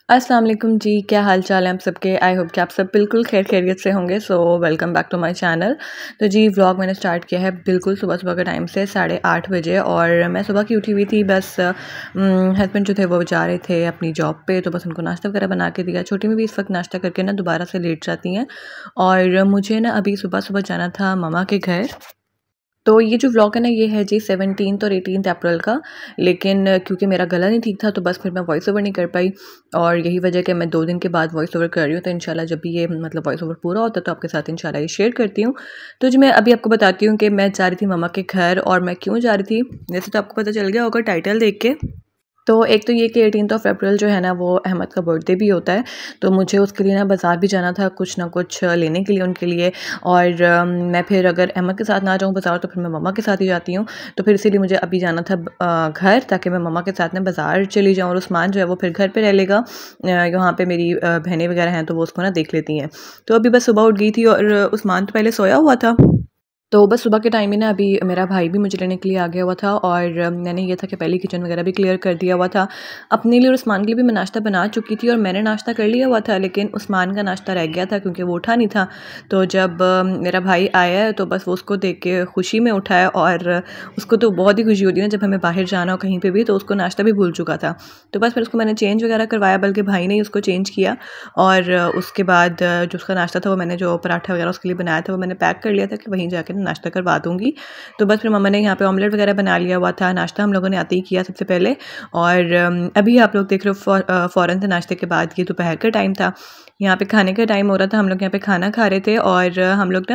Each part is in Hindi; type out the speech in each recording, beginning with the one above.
अस्सलाम वालेकुम जी, क्या हाल चाल है आप सबके। आई होप कि आप सब बिल्कुल खैर खैरियत से होंगे। So welcome back to my channel. तो जी व्लॉग मैंने स्टार्ट किया है बिल्कुल सुबह सुबह के टाइम से 8:30 बजे, और मैं सुबह की उठी हुई थी। बस हस्बैंड जो थे वो जा रहे थे अपनी जॉब पे, तो बस उनको नाश्ता वगैरह बना के दिया। छोटी में भी इस वक्त नाश्ता करके ना दोबारा से लेट जाती हैं, और मुझे ना अभी सुबह सुबह जाना था मामा के घर। तो ये जो व्लॉग है ना, ये है जी 17 और 18 अप्रैल का। लेकिन क्योंकि मेरा गला नहीं ठीक था, तो बस फिर मैं वॉइस ओवर नहीं कर पाई, और यही वजह कि मैं 2 दिन के बाद वॉइस ओवर कर रही हूँ। तो इंशाल्लाह जब भी ये वॉइस ओवर पूरा होता है तो आपके साथ इंशाल्लाह ये शेयर करती हूँ। तो जी मैं अभी आपको बताती हूँ कि मैं जा रही थी मामा के घर, और मैं क्यों जा रही थी। वैसे तो आपको पता चल गया होगा टाइटल देख के। तो एक तो ये कि 18 अप्रैल जो है ना वो अहमद का बर्थडे भी होता है, तो मुझे उसके लिए ना बाज़ार भी जाना था कुछ ना कुछ लेने के लिए उनके लिए। और मैं फिर अगर अहमद के साथ ना जाऊँ बाज़ार तो फिर मैं मम्मा के साथ ही जाती हूँ। तो फिर इसीलिए मुझे अभी जाना था घर, ताकि मैं मम्मा के साथ ना बाज़ार चली जाऊँ, और उस्मान जो है वो फिर घर पे रह लेगा। यहाँ पे मेरी बहनें वगैरह हैं तो वो उसको ना देख लेती हैं। तो अभी बस सुबह उठ गई थी, और उस्मान तो पहले सोया हुआ था। तो बस सुबह के टाइम में ना अभी मेरा भाई भी मुझे लेने के लिए आ गया हुआ था, और मैंने ये था कि पहले किचन वगैरह भी क्लियर कर दिया हुआ था। अपने लिए और उस्मान के लिए भी मैं नाश्ता बना चुकी थी, और मैंने नाश्ता कर लिया हुआ था, लेकिन उस्मान का नाश्ता रह गया था क्योंकि वो उठा नहीं था। तो जब मेरा भाई आया है तो बस वो उसको देख के खुशी में उठा है, और उसको तो बहुत ही खुशी होती है ना जब हमें बाहर जाना हो कहीं पर भी। तो उसको नाश्ता भी भूल चुका था, तो बस फिर उसको मैंने चेंज वगैरह करवाया, बल्कि भाई ने ही उसको चेंज किया। और उसके बाद जो उसका नाश्ता था वो मैंने जो पराठा वगैरह उसके लिए बनाया था वो मैंने पैक कर लिया था कि वहीं जाकर नाश्ता करवा दूँगी। तो बस फिर मम्मा ने यहाँ पे ऑमलेट वगैरह बना लिया हुआ था। नाश्ता हम लोगों ने आते ही किया सबसे पहले, और अभी आप लोग देख रहे हो फ़ौरन से नाश्ते के बाद ये दोपहर का टाइम था। यहाँ पे खाने का टाइम हो रहा था, हम लोग यहाँ पे खाना खा रहे थे, और हम लोग ना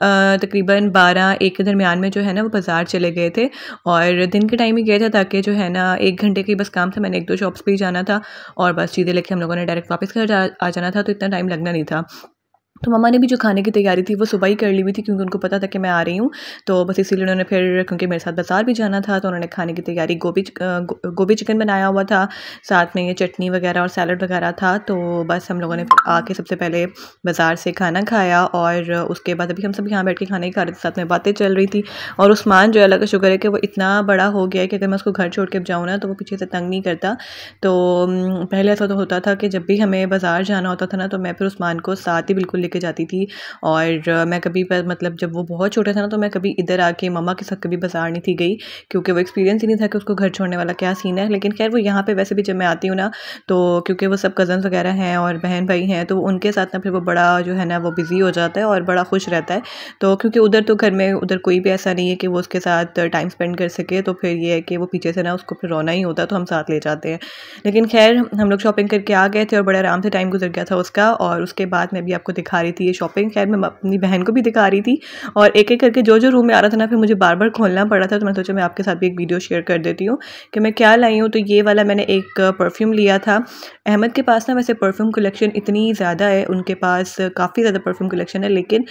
तकरीबन 12-1 के दरमियान में जो है ना वो बाज़ार चले गए थे। और दिन के टाइम ही गए थे ताकि जो है ना 1 घंटे का ही बस काम था। मैंने 1-2 शॉप्स पे ही जाना था, और बस चीज़ें लेके हम लोगों ने डायरेक्ट वापस घर आ जाना था, तो इतना टाइम लगना नहीं था। तो मम्मा ने भी जो खाने की तैयारी थी वो सुबह ही कर ली हुई थी, क्योंकि उनको पता था कि मैं आ रही हूँ। तो बस इसीलिए उन्होंने फिर, क्योंकि मेरे साथ बाज़ार भी जाना था, तो उन्होंने खाने की तैयारी गोभी चिकन बनाया हुआ था, साथ में ये चटनी वगैरह और सैलड वगैरह था। तो बस हम लोगों ने फिर आके सबसे पहले बाज़ार से खाना खाया, और उसके बाद अभी हम सब यहाँ बैठ के खाना ही खा रहे थे, साथ में बातें चल रही थी। और उस्मान जो है, अल्लाह का शुक्र है कि वो इतना बड़ा हो गया है कि अगर मैं उसको घर छोड़ के जाऊँ ना तो वो पीछे से तंग नहीं करता। तो पहले ऐसा तो होता था कि जब भी हमें बाज़ार जाना होता था ना, तो मैं फिर उस्मान को साथ ही बिल्कुल लेके जाती थी। और मैं कभी जब वो बहुत छोटा था ना, तो मैं कभी इधर आके मम्मा के साथ कभी बाज़ार नहीं थी गई, क्योंकि वो एक्सपीरियंस ही नहीं था कि उसको घर छोड़ने वाला क्या सीन है। लेकिन खैर वो यहाँ पे वैसे भी जब मैं आती हूँ ना, तो क्योंकि वो सब कज़न्स वगैरह हैं और बहन भाई हैं, तो उनके साथ ना फिर वो बड़ा जो है ना वो बिज़ी हो जाता है और बड़ा खुश रहता है। तो क्योंकि उधर तो घर में उधर कोई भी ऐसा नहीं है कि वो उसके साथ टाइम स्पेंड कर सके, तो फिर ये है कि वो पीछे से ना उसको फिर रोना ही होता है, तो हम साथ ले जाते हैं। लेकिन खैर हम लोग शॉपिंग करके आ गए थे, और बड़े आराम से टाइम गुजर गया था उसका। और उसके बाद मैं भी आपको दिखा रही थी ये शॉपिंग। खैर मैं अपनी बहन को भी दिखा रही थी, और एक एक करके जो जो रूम में आ रहा था ना, फिर मुझे बार बार खोलना पड़ा था। तो मैं सोचा मैं आपके साथ भी एक वीडियो शेयर कर देती हूँ कि मैं क्या लाई हूँ। तो ये वाला मैंने एक परफ्यूम लिया था। अहमद के पास ना वैसे परफ्यूम कलेक्शन इतनी ज़्यादा है, उनके पास काफ़ी ज़्यादा परफ्यूम कलेक्शन है, लेकिन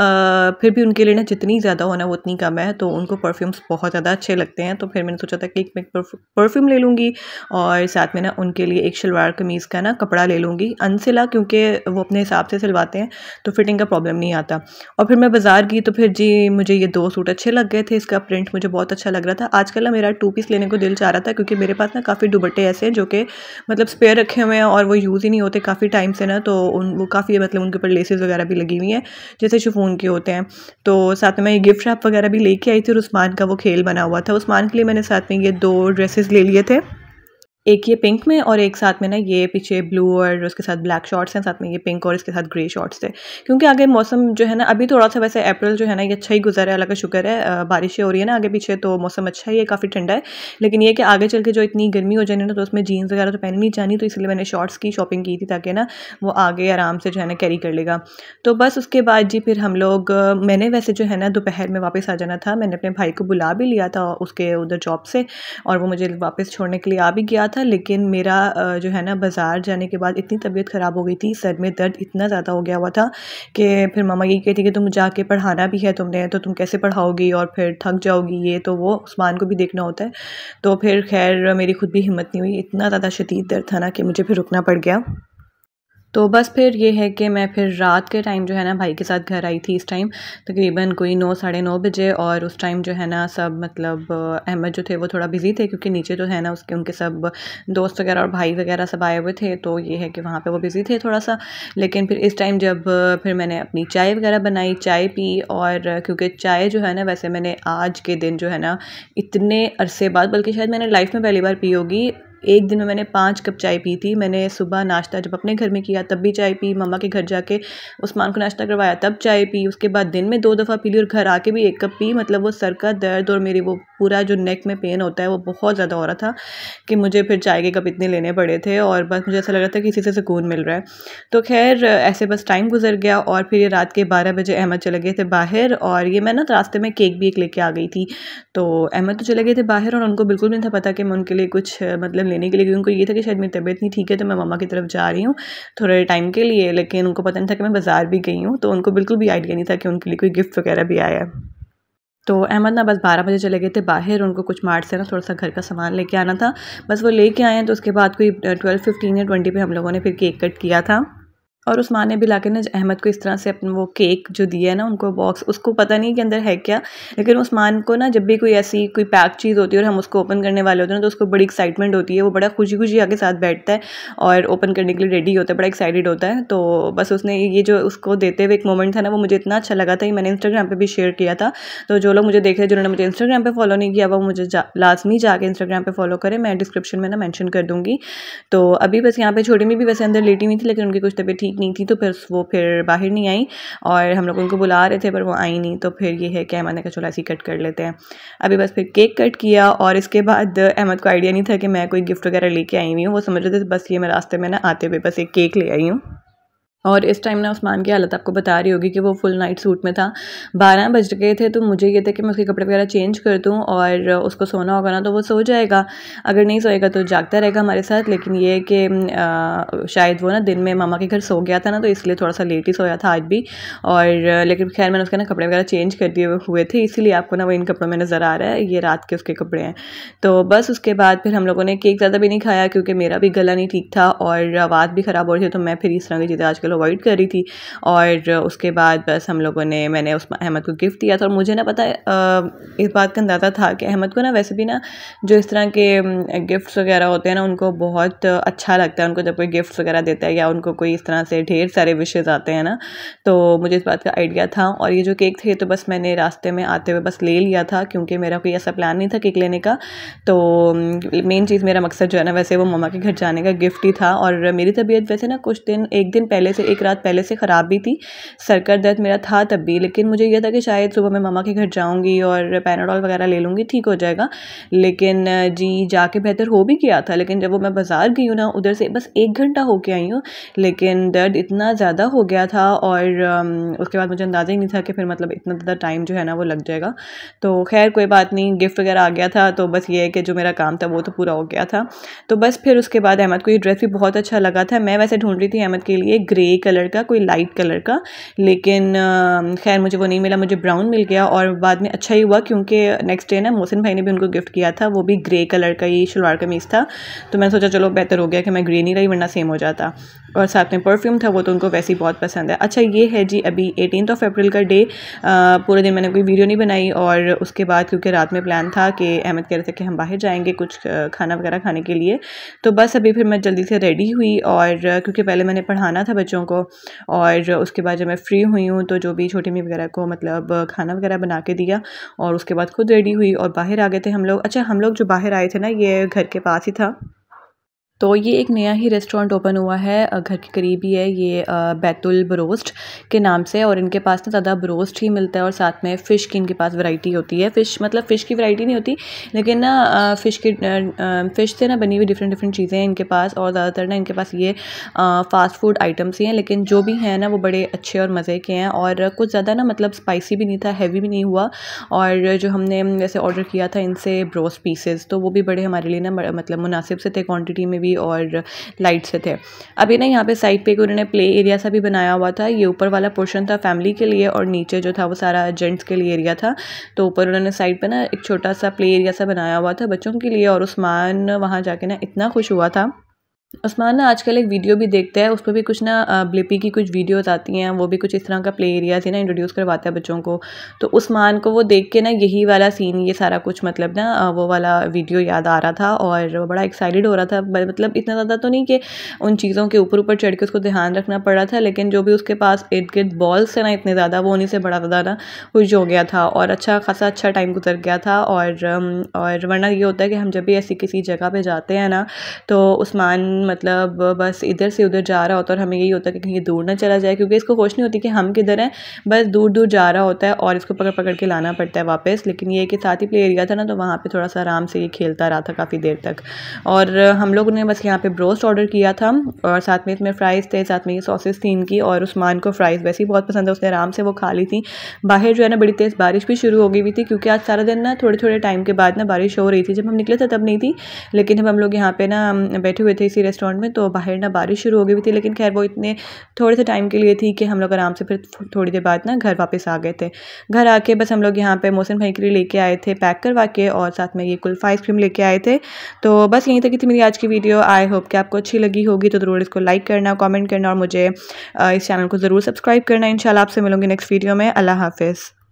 फिर भी उनके लिए ना जितनी ज़्यादा होना वो उतनी कम है। तो उनको परफ्यूम्स बहुत ज़्यादा अच्छे लगते हैं, तो फिर मैंने सोचा था कि एक मैं परफ्यूम ले लूँगी, और साथ में ना उनके लिए एक शलवार कमीज़ का ना कपड़ा ले लूँगी अनसिला, क्योंकि वो अपने हिसाब से सिलवाते हैं तो फिटिंग का प्रॉब्लम नहीं आता। और फिर मैं बाज़ार गई, तो फिर जी मुझे ये 2 सूट अच्छे लग गए थे। इसका प्रिंट मुझे बहुत अच्छा लग रहा था। आजकल ना मेरा 2 पीस लेने को दिल चाह रहा था, क्योंकि मेरे पास ना काफ़ी दुपट्टे ऐसे हैं जो कि स्पेयर रखे हुए हैं, और वो यूज़ ही नहीं होते काफ़ी टाइम से ना। तो वो काफ़ी उनके ऊपर लेसेस वगैरह भी लगी हुई हैं, जैसे शिफॉन के होते हैं। तो साथ में मैं ये गिफ्ट रैप वगैरह भी लेके आई थी, और उस्मान का वो खेल बना हुआ था। उस्मान के लिए मैंने साथ में ये 2 ड्रेसेस ले लिए थे, एक ये पिंक में, और एक साथ में ना ये पीछे ब्लू और उसके साथ ब्लैक शॉर्ट्स हैं, साथ में ये पिंक और इसके साथ ग्रे शॉर्ट्स थे। क्योंकि आगे मौसम जो है ना अभी थोड़ा सा, वैसे अप्रैल जो है ना ये अच्छा ही गुजरा है, अल्लाह का शुक्र है। बारिशें हो रही है ना आगे पीछे, तो मौसम अच्छा ही है, काफ़ी ठंडा है। लेकिन ये कि आगे चल के जो इतनी गर्मी हो जानी ना, तो उसमें जीन्स वगैरह तो पहननी नहीं चाहिए, तो इसलिए मैंने शॉर्ट्स की शॉपिंग की थी, ताकि ना वो आगे आराम से जो है ना कैरी कर लेगा। तो बस उसके बाद जी फिर हम लोग, मैंने वैसे जो है ना दोपहर में वापस आ जाना था। मैंने अपने भाई को बुला भी लिया था उसके उधर जॉब से, और वो मुझे वापस छोड़ने के लिए आ भी गया था। लेकिन मेरा जो है ना बाज़ार जाने के बाद इतनी तबीयत ख़राब हो गई थी, सर में दर्द इतना ज़्यादा हो गया हुआ था कि फिर मम्मा यही कहती कि तुम जाके पढ़ाना भी है तुमने, तो तुम कैसे पढ़ाओगी, और फिर थक जाओगी, ये तो वो उस्मान को भी देखना होता है। तो फिर खैर मेरी खुद भी हिम्मत नहीं हुई, इतना ज़्यादा शदीद दर्द था ना कि मुझे फिर रुकना पड़ गया। तो बस फिर ये है कि मैं फिर रात के टाइम जो है ना भाई के साथ घर आई थी। इस टाइम तकरीबन कोई 9 साढ़े 9 बजे, और उस टाइम जो है ना सब मतलब अहमद जो थे वो थोड़ा बिज़ी थे, क्योंकि नीचे जो है ना उसके उनके सब दोस्त वगैरह और भाई वगैरह सब आए हुए थे, तो ये है कि वहाँ पे वो बिज़ी थे थोड़ा सा। लेकिन फिर इस टाइम जब फिर मैंने अपनी चाय वगैरह बनाई, चाय पी, और क्योंकि चाय जो है ना वैसे मैंने आज के दिन जो है ना इतने अरसे बाद, बल्कि शायद मैंने लाइफ में पहली बार पी होगी, एक दिन में मैंने 5 कप चाय पी थी। मैंने सुबह नाश्ता जब अपने घर में किया तब भी चाय पी, मम्मा के घर जाके उस्मान को नाश्ता करवाया तब चाय पी, उसके बाद दिन में 2 दफ़ा पी ली, और घर आके भी 1 कप पी। मतलब वो सर का दर्द और मेरी वो पूरा जो नेक में पेन होता है वो बहुत ज़्यादा हो रहा था कि मुझे फिर चाय के कप इतने लेने पड़े थे, और बस मुझे ऐसा लग रहा था कि इसी से सुकून मिल रहा है। तो खैर ऐसे बस टाइम गुजर गया, और फिर ये रात के 12 बजे अहमद चले गए थे बाहर, और ये मैं ना रास्ते में केक भी एक लेके आ गई थी। तो अहमद तो चले गए थे बाहर, और उनको बिल्कुल नहीं था पता कि मैं उनके लिए कुछ मतलब लेने के लिए, उनको ये था कि शायद मेरी तबीयत नहीं ठीक है तो मैं मम्मा की तरफ जा रही हूँ थोड़े टाइम के लिए, लेकिन उनको पता नहीं था कि मैं बाज़ार भी गई हूँ, तो उनको बिल्कुल भी आइडिया नहीं था कि उनके लिए कोई गिफ्ट वगैरह भी आया है। तो अहमद ना बस 12 बजे चले गए थे बाहर, उनको कुछ मार्ट से ना थोड़ा सा घर का सामान लेके आना था, बस वो लेके आए हैं। तो उसके बाद कोई 12:15 या 20 पे हम लोगों ने फिर केक कट किया था, और उस्मान ने भी लाके ना अहमद को इस तरह से अपना वो केक जो दिया है ना उनको बॉक्स, उसको पता नहीं कि अंदर है क्या, लेकिन उस्मान को ना जब भी कोई ऐसी कोई पैक चीज़ होती है और हम उसको ओपन करने वाले होते हैं ना तो उसको बड़ी एक्साइटमेंट होती है, वो बड़ा खुशी खुशी आके साथ बैठता है और ओपन करने के लिए रेडी होता है, बड़ा एक्साइटेड होता है। तो बस उसने ये जो उसको देते हुए एक मोमेंट था ना वो मुझे इतना अच्छा लगा था, ये मैंने इंस्टाग्राम पर भी शेयर किया था। तो जो लोग मुझे देख रहे हैं जिन्होंने मुझे इंस्टाग्राम पर फॉलो नहीं किया वो मुझे लाजमी जाके इंस्टाग्राम पर फॉलो करें, मैं डिस्क्रिप्शन में ना मैंशन कर दूँगी। तो अभी बस यहाँ पे छोटी में भी वैसे अंदर लेटी हुई थी, लेकिन उनकी कुछ तबीयत ठीक नहीं थी, तो वो फिर बाहर नहीं आई, और हम लोग उनको बुला रहे थे पर वो आई नहीं। तो फिर ये है कि अहमद ने कहा चलो ऐसे ही कट कर लेते हैं। अभी बस फिर केक कट किया, और इसके बाद अहमद को आइडिया नहीं था कि मैं कोई गिफ्ट वगैरह लेके आई हुई हूँ, वो समझ रहे थे बस ये मैं रास्ते में ना आते हुए बस एक केक ले आई हूँ। और इस टाइम ना उस्मान की हालत आपको बता रही होगी कि वो फुल नाइट सूट में था, 12 बज गए थे, तो मुझे ये था कि मैं उसके कपड़े वगैरह चेंज कर दूँ, और उसको सोना होगा ना तो वो सो जाएगा, अगर नहीं सोएगा तो जागता रहेगा हमारे साथ। लेकिन ये है कि शायद वो ना दिन में मामा के घर सो गया था ना, तो इसलिए थोड़ा सा लेट ही सोया था आज भी। और लेकिन खैर मैंने उसके ना कपड़े वगैरह चेंज कर दिए हुए थे, इसीलिए आपको ना वो इन कपड़ों में नज़र आ रहा है, ये रात के उसके कपड़े हैं। तो बस उसके बाद फिर हम लोगों ने केक ज़्यादा भी नहीं खाया, क्योंकि मेरा भी गला नहीं ठीक था और आवाज़ भी ख़राब हो रही थी, तो मैं फिर इस तरह की चीज़ें आजकल अवॉइड कर रही थी। और उसके बाद बस हम लोगों ने मैंने उस अहमद को गिफ्ट दिया था, और मुझे ना पता है इस बात का अंदाज़ा था कि अहमद को ना वैसे भी ना जो इस तरह के गिफ्ट्स वगैरह होते हैं ना उनको बहुत अच्छा लगता है, उनको जब कोई गिफ्ट्स वगैरह देता है या उनको कोई इस तरह से ढेर सारे विशेज़ आते हैं ना, तो मुझे इस बात का आइडिया था। और ये जो केक थे तो बस मैंने रास्ते में आते हुए बस ले लिया था, क्योंकि मेरा कोई ऐसा प्लान नहीं था केक लेने का। तो मेन चीज़ मेरा मकसद जो है ना वैसे वो मम्मा के घर जाने का गिफ्ट ही था। और मेरी तबीयत वैसे ना कुछ दिन एक दिन पहले से एक रात पहले से ख़राब भी थी, सर का दर्द मेरा था तब भी, लेकिन मुझे यह था कि शायद सुबह मैं मामा के घर जाऊंगी और पैनाडॉल वगैरह ले लूँगी, ठीक हो जाएगा। लेकिन जी जाके बेहतर हो भी गया था, लेकिन जब वो मैं बाज़ार गई हूँ ना उधर से बस 1 घंटा होके आई हूँ, लेकिन दर्द इतना ज़्यादा हो गया था, और उसके बाद मुझे अंदाज़ा ही नहीं था कि फिर मतलब इतना ज़्यादा टाइम जो है ना वो लग जाएगा। तो खैर कोई बात नहीं, गिफ्ट वगैरह आ गया था, तो बस ये है कि जो मेरा काम था वो तो पूरा हो गया था। तो बस फिर उसके बाद अहमद को ये ड्रेस भी बहुत अच्छा लगा था। मैं वैसे ढूंढ रही थी अहमद के लिए ग्रे कलर का, कोई लाइट कलर का, लेकिन खैर मुझे वो नहीं मिला, मुझे ब्राउन मिल गया। और बाद में अच्छा ही हुआ, क्योंकि नेक्स्ट डे ना मोहसिन भाई ने भी उनको गिफ्ट किया था, वो भी ग्रे कलर का ही शलवार कमीज़ था। तो मैंने सोचा चलो बेहतर हो गया कि मैं ग्रे नहीं रही, वरना सेम हो जाता। और साथ में परफ्यूम था, वो तो उनको वैसे ही बहुत पसंद है। अच्छा ये है जी अभी 18 अप्रैल का डे, पूरे दिन मैंने कोई वीडियो नहीं बनाई, और उसके बाद क्योंकि रात में प्लान था कि अहमद कह रहे थे कि हम बाहर जाएंगे कुछ खाना वगैरह खाने के लिए, तो बस अभी फिर मैं जल्दी से रेडी हुई, और क्योंकि पहले मैंने पढ़ाना था बच्चों को, और उसके बाद जब मैं फ्री हुई हूँ तो जो भी छोटी मम्मी वगैरह को मतलब खाना वगैरह बना के दिया, और उसके बाद खुद रेडी हुई और बाहर आ गए थे हम लोग। अच्छा हम लोग जो बाहर आए थे ना ये घर के पास ही था, तो ये एक नया ही रेस्टोरेंट ओपन हुआ है, घर के करीब ही है, ये बैतुल बरोस्ट के नाम से, और इनके पास ना ज़्यादा बरोस्ट ही मिलता है, और साथ में फ़िश की इनके पास वैरायटी होती है। फ़िश मतलब फ़िश की वैरायटी नहीं होती, लेकिन ना फ़िश से ना बनी हुई डिफरेंट चीज़ें हैं इनके पास, और ज़्यादातर ना इनके पास ये फ़ास्ट फूड आइटम्स ही हैं, लेकिन जो भी हैं ना वो बड़े अच्छे और मज़े के हैं, और कुछ ज़्यादा ना मतलब स्पाइसी भी नहीं था, हैवी भी नहीं हुआ। और जो हमने वैसे ऑर्डर किया था इनसे ब्रोस्ट पीसेस, तो वो भी बड़े हमारे लिए ना मतलब मुनासिब से थे क्वांटिटी में भी, और लाइट से थे। अभी ना यहाँ पे साइड पे उन्होंने प्ले एरिया सा भी बनाया हुआ था, ये ऊपर वाला पोर्शन था फैमिली के लिए, और नीचे जो था वो सारा जेंट्स के लिए एरिया था। तो ऊपर उन्होंने साइड पे ना एक छोटा सा प्ले एरिया सा बनाया हुआ था बच्चों के लिए, और उस्मान वहाँ जाके ना इतना खुश हुआ था उस्मान ना आजकल एक वीडियो भी देखता है, उस पर भी कुछ ना ब्लिपी की कुछ वीडियोस आती हैं, वो भी कुछ इस तरह का प्ले एरियाज है ना इंट्रोड्यूस करवाता है बच्चों को। तो उस्मान को वो देख के ना यही वाला सीन, ये सारा कुछ मतलब ना वो वाला वीडियो याद आ रहा था और वो बड़ा एक्साइटेड हो रहा था। मतलब इतना ज़्यादा तो नहीं कि उन चीज़ों के ऊपर ऊपर चढ़ के उसको ध्यान रखना पड़ रहा था, लेकिन जो भी उसके पास इर्द गिर्द बॉल्स थे ना इतने ज़्यादा, वो उन्हीं से बड़ा ज़्यादा ना खुश हो गया था और अच्छा खासा अच्छा टाइम गुजर गया था। और वरना ये होता है कि हम जब भी ऐसी किसी जगह पे जाते हैं ना, तो उस्मान मतलब बस इधर से उधर जा रहा होता है और हमें यही होता है कि कहीं ये दूर ना चला जाए, क्योंकि इसको होश नहीं होती कि हम किधर हैं, बस दूर दूर जा रहा होता है और इसको पकड़ पकड़ के लाना पड़ता है वापस। लेकिन ये कि साथ ही प्ले एरिया था ना, तो वहाँ पे थोड़ा सा आराम से ये खेलता रहा था काफ़ी देर तक। और हम लोगों ने बस यहाँ पे ब्रोस्ट ऑर्डर किया था और साथ में इसमें फ़्राइज़ थे, साथ में ये सॉसेस थी इनकी, और उस्मान को फ़्राइज़ वैसे ही बहुत पसंद है, उसने आराम से वो खा ली थी। बाहर जो है ना बड़ी तेज़ बारिश भी शुरू हो गई हुई थी, क्योंकि आज सारा दिन ना थोड़े थोड़े टाइम के बाद ना बारिश हो रही थी। जब हम निकले थे तब नहीं थी, लेकिन जब हम लोग यहाँ पे ना बैठे हुए थे इसी रेस्टोरेंट में, तो बाहर ना बारिश शुरू हो गई हुई थी। लेकिन खैर वो इतने थोड़े से टाइम के लिए थी कि हम लोग आराम से फिर थोड़ी देर बाद ना घर वापस आ गए थे। घर आके बस हम लोग यहाँ पे मोहसिन भाई के लिए लेके आए थे पैक करवा के, और साथ में ये कुल्फ़ा आइसक्रीम लेके आए थे। तो बस यहीं तक की थी मेरी आज की वीडियो। आई होप कि आपको अच्छी लगी होगी, तो ज़रूर इसको लाइक करना, कमेंट करना और मुझे इस चैनल को ज़रूर सब्सक्राइब करना। इंशाल्लाह आपसे मिलूंगी नेक्स्ट वीडियो में। अल्लाह हाफ़िज़।